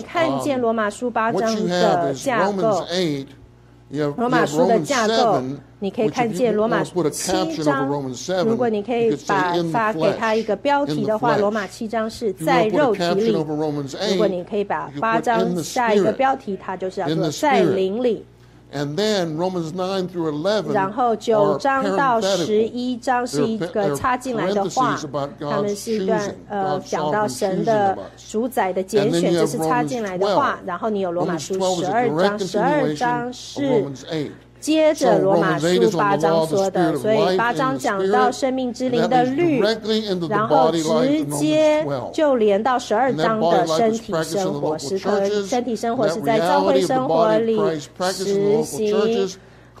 以看见罗马书8 what 章 you 的 have is 架构 Romans。8. You have 罗马书的 Romans 架构 7, 你可以 which 看 if 见 you 罗马 want to put a 7 caption 章 over Romans 7, 如果你可以 you could say 把 in the 发给他一 flesh. 个标 In 题 the 的话， flesh. 罗马7章是 If you 在 want to 肉 put 体 a 里 caption over Romans 如果 8, 你可以把 you 8 put 章 in the 下一个 Spirit. 标题，它就是叫 In 做 the 在 Spirit. 灵里。 And then Romans 9 through 11 然后 are 9章到 parenthetical. 11章是一个插进来的话 They're parentheses about， 他们 God's 是一段 choosing, God's 讲到 sovereign 神 choosing 的 of us. 主宰的拣 And then 选， you 这 have 是插进来的话 Romans 12. 然后你有罗马 Romans 书 12 is a 12 章 direct ，12 章 continuation of 是 Romans 8. 接着罗马书 So Romans 8 is on 8 the 章 law of the 说的， Spirit of 所以 life 8 in 章 the 讲到 Spirit. 生命之 And 灵 that 的 leads 律， directly into the 然后 body life 直 in Romans 接 12. 就连到12 And that 章 body 的 life 身 is 体 practiced in 生 the 活， local 是可 churches. 身体生活 That 是在教 reality 会 of the 生活 body 里 of Christ practiced in the 实 local 行 churches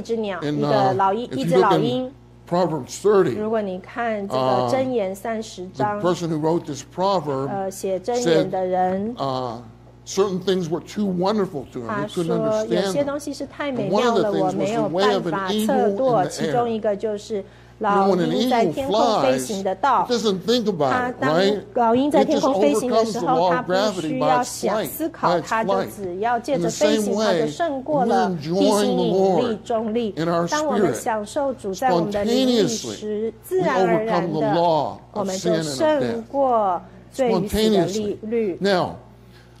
一只鸟， in, 一个老鹰， if 一 you 只 look 老 in 鹰。 Proverbs 30, 如果你看这个箴言30 the 章， person who wrote this proverb 写箴言的人， certain things were too wonderful to him. 他 He couldn't 说有 understand 些 them. 东西是太 And 美 one 妙 of 了， the 我 things 没 was 有 the way 办 of 法 an 测 eagle 度。 in 其 the 中 air. 一个就是。 You know, 老 when an 鹰在 eagle 天空飞 flies, 行的 it 道， doesn't think 它 about it, 当 right? 老鹰在 It 天 just 空飞行的 overcomes 时 the 候， law 它 of 不 gravity 需 by 要 its 想 flight. 思考， By its 它就 flight. 只要借 In 着 the 飞 same 行，它就 way, 胜过 we 了 enjoy 地心 the 引力 Lord 重力 in our。 当我们 spirit. 享受主在我们的灵力时，自 We 然而然 overcome the 的， law 我 of 们 sin 就 and of 胜 death. 过罪与死的 Spontaneously. 律。 Now,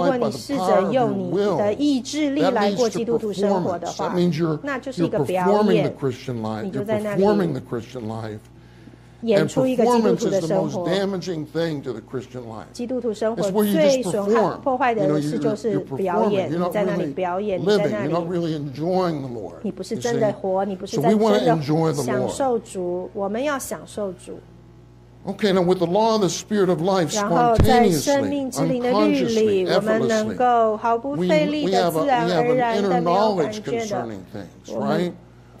如果 life 你 by the 试着 power of 用 your 你 will, 的意志力 that 来 leads 过 to 基督徒生活的 performance. 话 That means 那就是 you're 一个表 performing 演 the Christian life. 你就 You're 在那里 performing the Christian life. 演 And 出一个基督 performance 徒的 is the 生 most 活。 damaging thing to the Christian life. 基督徒生活 It's where you 最 just 损害 perform. 破坏 You know, 的事就是 you're 表 performing. 演， You're 你 not 在那里 really 表演，你在 living. 那 You're not 里 really enjoying the Lord. 你不是 you 真 see? 的活，你不是 So 在 we want 真 to enjoy 的 the 享 Lord. 受主，我们要享受主。 Okay, now with the law of the Spirit of life, 然后在生 spontaneously, 命之灵的律里， unconsciously, 我们能 effortlessly, 够毫不 we 费力的、 have 自然而 an 然 inner 的、没有感 knowledge 觉的， concerning things, 我们 right?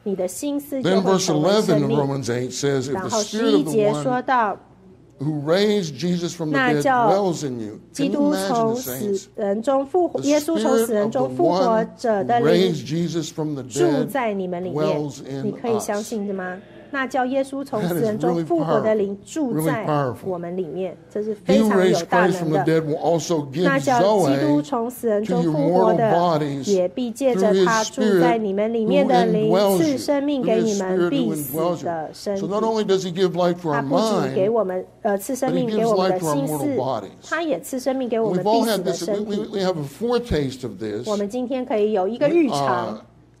你的心思就 Then 会 verse 成为 11of 生命。 Romans 8 says, if 然 the 后 Spirit of the 11节说 one 到， who raised Jesus from the 那 dead 叫 dwells in you. 基 Can you 督 imagine 从 the 死 saints? 人中复活， The 耶稣从 Spirit 死人 of 中 the 复活 one 者的 who 灵 raised Jesus from the 住 dead 在你们里面 dwells， 你 in 可以相 us. 信的吗？那叫耶稣从 That 死 is 人中 really 复活的灵 powerful, 住 really 在 powerful. 我们里面，这是 He 非 who 常有 raised 大 Christ 能 from the 的。 dead will also give 那叫基督 Zoe 从死人 to 中 your 复活 mortal 的， bodies 也必借着 through 他 his 住在 Spirit 你们里 who 面的灵， indwells 赐 you. 生命 Through 给 his 你们 Spirit 必 who 死 indwells 的 you. 身 So 体。 not only does he give life to 他 our 不仅给 mind, 我们赐生 but he 命 gives 给我们 life 的 to our 心 mortal 思， bodies. 他也赐生命给我们 We've all 必死 had 的 this, 身 we 体。 have a foretaste of this 我们今天可以有一个预尝。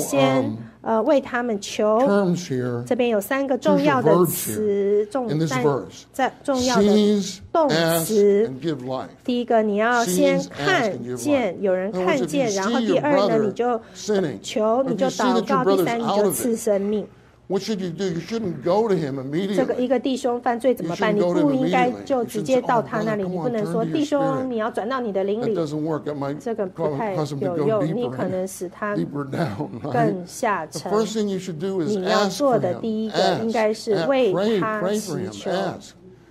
先为他们求。 terms here 这边有3个重要的词， in this verse. 重要的 Sees, 动 ask, 词。 and give life. 第一个，你要先 Sees, ask, 看 and give 见 life. 有人 In other 看 words, if 见， you 然后 see 第 your 二呢， brother 你就 sinning, 求， or 你 if 就 you see 祷 that your 告，第 brother's 三你 out 就 of 赐 it, 生命。 what should you do? You shouldn't go to him 这个一 immediately. 个弟兄犯罪怎么办？ You 你 shouldn't go to 不 him 应该 immediately. 就 You 直 should 接 say, 到 "Oh, 他那里， brother, 你 come 不 on, 能 turn 说 to your 弟兄， spirit." 你要转到你的灵 That 里， doesn't work. That might 这个不 cause him 太 to 有 go 用，你 deeper, 可能使他 deeper down. Right? 更下 The 沉。 first thing you should do is 你要 ask 做 for 的 him. 第一个 Ask. 应该是 Ask. 为 Pray 他 for 祈 him. 求。 Ask.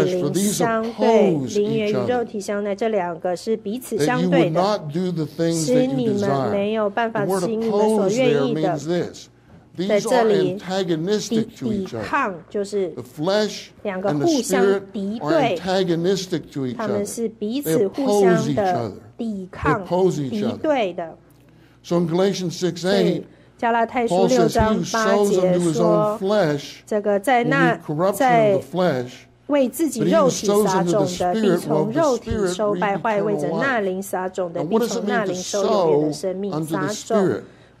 flesh, for 灵 these 相对， oppose 灵也 each 与肉 other, 体相对，这两个是彼此 that 相 you 对 would 的， not do the things 使 that you 你们没 desire. 有办 The 法 word 行你们所 oppose 愿 there 意的。 means this. 在 These 这 are 里， antagonistic to 抵 each other. 抗就是 The flesh 两个 and the 互相 spirit 敌 are 对， antagonistic to each 他们 other. 是彼 They 此互 oppose 相 each 的 other. 抵抗 They oppose each 敌 other. 对的。 So in Galatians 6:8, 所以加拉太书 Paul 6 says, He 章 who 8 sows 节 unto his own 说， flesh 这个在 will 那 reap corruption 在 of the flesh, 为自己 but he 肉 who 体 sows 撒 unto 种 the 的，必 Spirit 从 will 肉 of 体 the Spirit 收败 reap 坏；为 eternal 着那 life. 灵撒种的， Now, 必 what does 从 it 那 mean to 灵收永远的 sow 生命。 unto 撒 the 种 Spirit?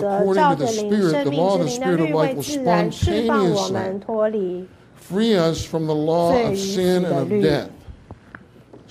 则 according 照 to 着 the 灵 Spirit, 生 the 命 law 之 of the 灵的 Spirit 律 of 会 life will 自然释放我 spontaneously 们脱离 free us from the law 罪 of 与 sin 死 and 的 of 律。 death.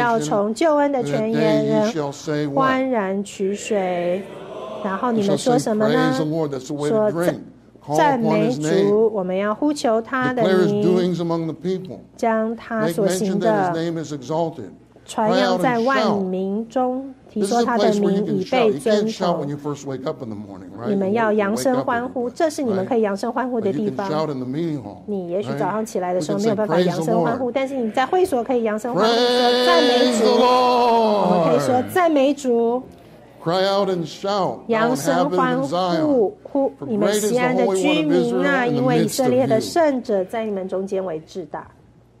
要从救恩的泉源 that day ye shall say what? 欢然取水。然后你 You 们 shall 说 say, 什么呢 Praise the Lord. That's the way to 说 drink. Call 赞 upon 美 his name. 主，我们要呼求他的 Declare his 名， doings among the people. 将他 Make 所行 mention that his 的 name is exalted. 传 Cry 扬 out 在 and 万 shout. 民中，提 This is 说 a 他的 place where you 名 can 已 shout. 被 You 尊 can't shout 崇 when。you first wake up in the morning, right? 你们 You 要 wake 扬 up 声 with 欢呼， everybody, 这是你们 right? 可以扬声欢呼的 But you 地 can 方。 shout in the meeting hall. 你也许 right? 早上起来的 We 时候 can 没有 say, 办法 Praise 扬 the 声欢 Lord. 呼，但是你在会所可以扬声欢呼，说赞美 Praise 主。 the 我们可以说 Lord. 赞美主， Cry out and shout, thou 扬声 inhabitant 欢 of Zion. 呼，你们西安的居民啊，因为以色列的圣者在你们中间为至大。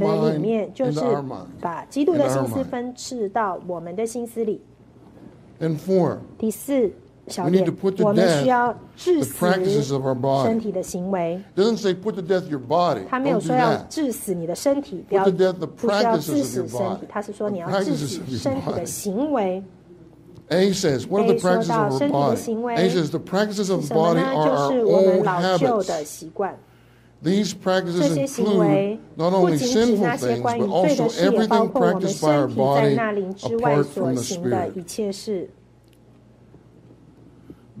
的里 mind 面，就 into 是 our mind. 把基督的 into our 心思 mind. 分赐到我们的心思里。 And 4, 第4小 we need 点 to put，to 我们 death 需要致 the 死 practices of our 身 body. 体的行为。 It doesn't say put to death your body. 他没有 Don't do 说要 that. 致死你的身体，不 Put 要 to death the 不需要 practices 致 of 死 your 身 body. 体，他是说 The 你要致 practices 死 of your 身体的 body. 行为。 A says, what are the A 说 practices 到 of 身 our 体的 body? 行为 A says the practices of 是 the 什么 body 呢？ are 就 our 是我们 old 老旧 habits. 的习惯。 These 这 practices 些行为 include not 不 only 仅指 sinful 那些 things, 关于 but 罪的 also 事，也包 everything 括我们 practiced by 身 our 体在 body 那灵之外 apart 所 from the 行的 Spirit. 一切事。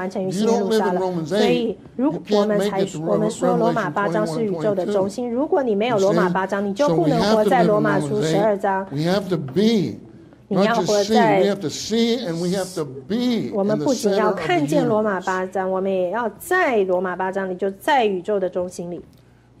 完成于新耶路撒冷。所以，如果我们说罗马8章是宇宙的中心，如果你没有罗马8章，你就不能活在罗马书12章。你要活在，我们不仅要看见罗马8章，我们也要在罗马8章里，就在宇宙的中心里。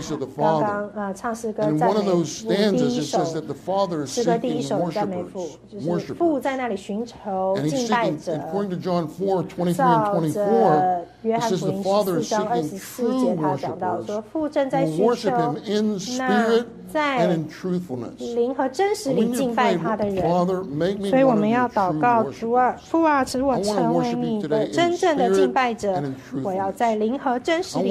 face of the 刚 Father. 刚唱诗歌 And in 赞 one of 美 those 父第 stanzas, 一 it 首 says that the Father is 诗歌第一 seeking 首赞美父，就是父 worshipers. 在那里寻求 And he's 敬拜 seeking, 者。 according to John 4:23 照 and 着 24, 约 it 翰 says 福 the 音 Father 14 is 章 seeking 24 节， true 他讲到 worshipers 说，父正在 who 寻 worship 求 him in 那 spirit and 在 in truthfulness. 灵和真实 And we 里 need 敬 to 拜 pray, 他的人。 Father, make me 所以我 one 们 of 要 your 祷 true 告，主啊， worshipers. 父啊，使我 I wanna 成为 worship you 你 today 的 in 真正的 spirit 敬拜者 and in。 我要 truthfulness. 在灵和真实 I 里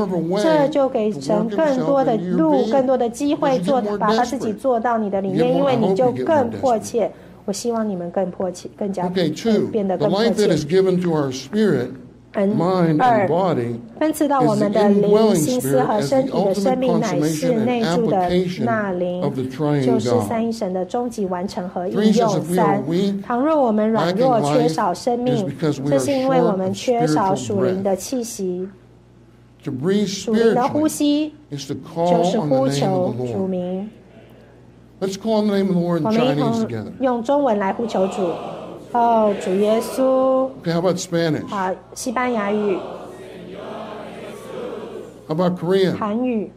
这就给神更多的路、更多的机会把他自己做到你的里面，因为你就更迫切。我希望你们更迫切，更加变得更迫切。分赐到我们的灵、心思和身体的生命，乃是内住的那灵，就是三一神的终极完成和应用。3，倘若我们软弱缺少生命，这是因为我们缺少属灵的气息。属灵的呼吸就是呼求主名。我们用中文来呼求主。 哦，主耶稣。 Okay, how about Spanish? 好，西班牙语。 How about Korean? 韩语。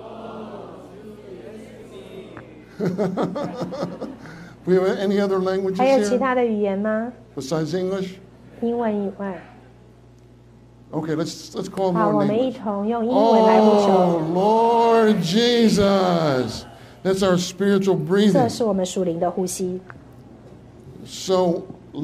We have any other languages 还有其 here 他的语言吗？ besides English? 英文以外。 Okay, let's call 好， more 我 in 们一 English. 同用英文来呼 Oh, 求。 Lord Jesus. That's our spiritual 这 breathing. 是我们属灵的呼吸。 So,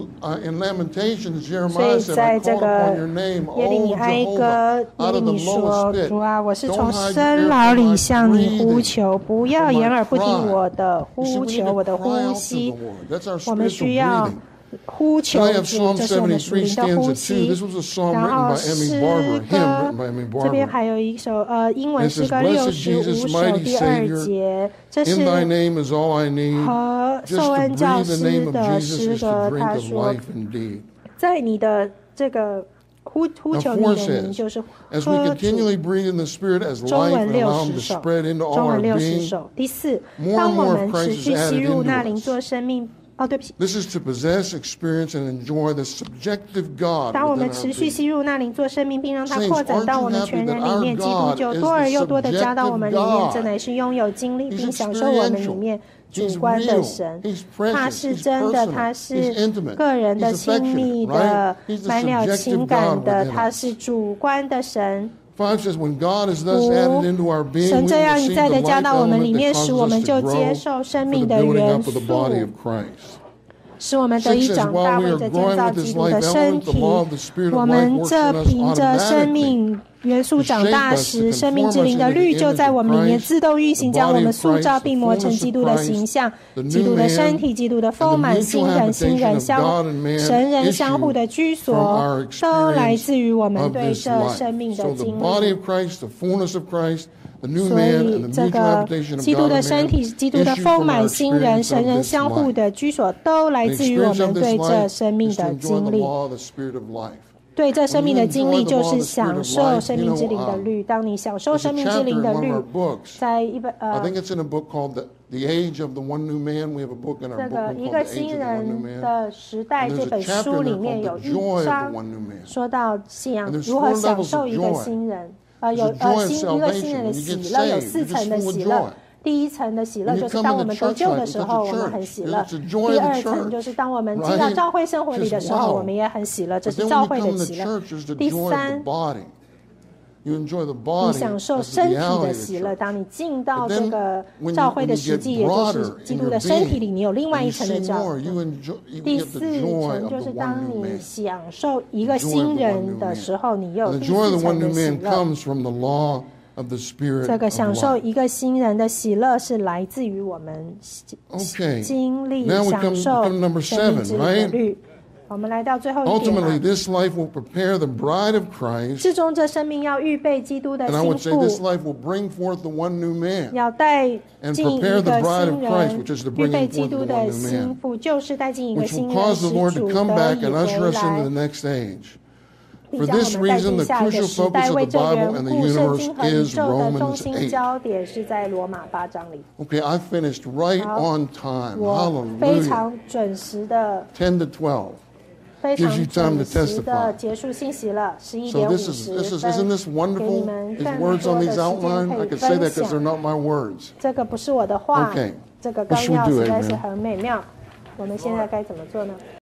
in Lamentations, 所 Jeremiah 以 said, 在 I 这 called 个 upon your name, 耶利 O 米哀歌 Jehovah, 耶 out 利 of the 米说 lowest：“ 主 pit. 啊，我是 Don't 从 hide 深 your 牢 ear 里 from 向 my 你呼 breathing, 求，不要 from 掩 my 耳不听 cry.” 我的 You see, 呼 we need 求， to 我的 cry 呼 out to 吸。 the Lord. That's our 我们 spiritual 需要 breathing. 呼求 Then I have 主， Psalm 这是我们属 73, 灵的呼 stanza 2. 吸。 This was a psalm 然 written 后 by Emmy 诗 Barber, a hymn 歌 written by Emmy 这边 Barber. 还有一首英文 It 诗 says, 歌 Blessed 65 Jesus, 首 mighty 第2 Savior, 节，这 in thy 是 name is all I need. 和 Just 受 to 恩教 breathe the 师 name of 的 Jesus 诗 is to 歌， drink 他 of 说， life indeed. 在你的这个呼 Now 求你 4 的名， says, 就是 as we 喝主。 continually breathe in the Spirit as 中 life 文 and allow Him 60 to 首， spread into all 中 our 文60 being, 首。第4， more 当 and 我 more 们 Christ 持 is 续吸 added 入 into 那灵 us. 做生命，对不起， This is to possess, experience, and enjoy the subjective God 当我 within 们 our 持续 being. 吸入那灵做生命，并让它 Saints, 扩展 aren't 到 you 我们 happy 全 that 人里 our 面，基督 God 就 is 多而 the 又多的加到我们里面， subjective 这 God? 乃是拥有经历 He's 并享受我们里 experiential. 面 He's 主观的 real. 神 He's。 他 precious. 是 He's 真的， personal. 他 He's 是 intimate. 个人的 He's 亲密 affectionate, 的 right? He's the 满了 subjective 情感 God 的， within 他 us. 是主观的神。 5 says, when God is thus added into our being, 神 we 这 will 样一 receive 再 the 的加 life 到我们 element 里 that 面，使 causes 我们 us 就 to 接 grow 受生 for 命 the 的 building 元 up of the body 素。 of Christ. 使我们得 6 以 says, 长 while 大， we 为 are 着建 growing 造 with 基 this 督的 life 身 element, the 体。 law of the Spirit 我 of 们 life works 这 in us 凭着生 automatically 命元素 to 长 shape 大 us, 时， to 生命 conform 之 us 灵的 into 律 the 就 image 在 of 我们里面 Christ, 自动运 the 行，将我 body 们 of 塑造 Christ, 并 the 磨成 fullness 基 of 督的 Christ, 形象， the 基 new 督的身 man, 体、基督的 and 丰 the 满、 mutual 新人、新 habitation 人 of 相 God and man 神人相 issue 互的居 from 所， our 都来 experience 自于我们 of 对 this 这 life. 生命的 So the 经 body 历。 of Christ, the fullness of Christ, the new 所 man, 以 and the 这 mutual 个 habitation of 基督 God 的 and 身 man 体、基督的 issue 丰 from 满、 our 新人、 experience 神 of 人 this 相互 life. 的居所，都来 The 自于我 experience 们 of 对 this 这 life 生命 is to 的 enjoy 经 the 历。 law of the Spirit of life. 对这生命的经历，就 When you enjoy the law 是 of the 享 Spirit of 受 life, 生 you 命 know, 之灵的律。当你享受 there's 生 a 命之 chapter 灵 in 的 one of 律 our，books. 在一本 I think it's in a book called the Age of the One New Man. We have a book in our 这 book 个 room 一 called 个 The Age 新 of the One New 人 Man. 的时代 And 这 there's a 本 chapter 书 in 里 there 面 called 有 The 一 Joy of 章 the One New Man. 说到信仰 And there's 如何 4 享 levels 受 of 一个 joy. 新人， There's 有 a joy of 一个新人 salvation. 的 When you get 喜乐，有 saved, 4 you're 层 just 的 full of 喜乐 joy.。 第一层的喜乐 When 就 you 是 come 当 in 我 the 们得 church 救 life, 的 because 时 it's 候， a 我们很 church. 喜乐 It's the。joy 第 of 2 the 层就 church. 是当我们进 Right? 到教会生活里的 Just 时候， wow. 我们也很喜乐，这 But 是 then 教 when 会 you 的 come in the 喜乐。 church, there's the 第 joy of 3 the body. You enjoy the 你 body 享受 as 身 the 体的 reality of 喜 the 乐。 church. 当你进到 But 这 then 个 when 教 you, 会 when 的 you 实 get 际，也就是 broader 基 in 督 your 的身体里， being, 你有另外 and 一 you 层的 see 角 more, 度。 you get 第 the 4 joy 层 of 就 the 是 one 当 new 你 man. 享受一 The 个 joy of 新 the one 人 new 的 man. 时候，你有 And the 第 joy of 4 the one 层的 new 喜 man 乐。 comes from the law of the Spirit 这个 of 享受 life. 一个新人的喜乐是来自于我们 Okay. 经历 Now we 享 come 受 number 生命 7, 之灵的 right? 律。我们来到最后一点 Ultimately, 了。 this life will prepare the bride of Christ, 最终，这生命要预备基督的 and I 心 would say this 腹， life will bring forth the one new man. 要带 And 进一 prepare the 个 bride 新 of Christ, 人 which is the， 预 bringing 备 forth 基 the 督 one 的 new 心 man, 腹，就是带进一个 which 新 will 人， cause 使 the Lord 主 to come 得 back 以 and 回 usher us into 来 the，next age. 并 For 将我 this 们带 reason, 进 the 下一个 crucial 时代。 focus 为 of the 这缘 Bible and the 故，圣 universe 经和宇 is 宙的中 Romans 心 8. 焦点是在罗马8章里。 Okay, I finished right 好， on time. 我非 Hallelujah. 常准时的， 10 to 12. 非 Gives 常 you time to 准时的 testify. 结束信息了，11 So 点 this is 50 isn't this 分，给你 wonderful? 们 His 更 words 多 on 的 these 时间 outline. 可 I 以 could say 分 that because they're 享。 not my words. 这个不是我的话 Okay. 这个 What 纲 should we 要 do, 实在是 Adrian? 很美妙。我们现在该怎么做呢？